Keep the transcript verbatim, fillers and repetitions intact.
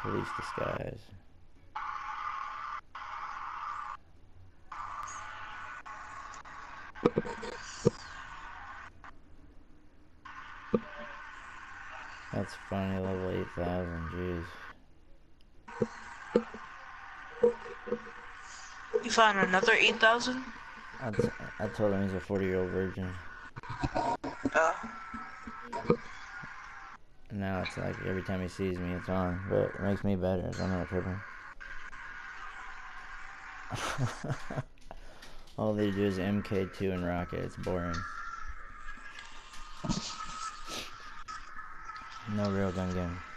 Police disguise. That's funny, level eight thousand, jeez. You found another eight thousand? I, t I told him he's a forty year old virgin. Uh. And now it's like every time he sees me it's on, but it makes me better, so I'm not tripping. All they do is M K two and Rocket, it's boring. No real gun game.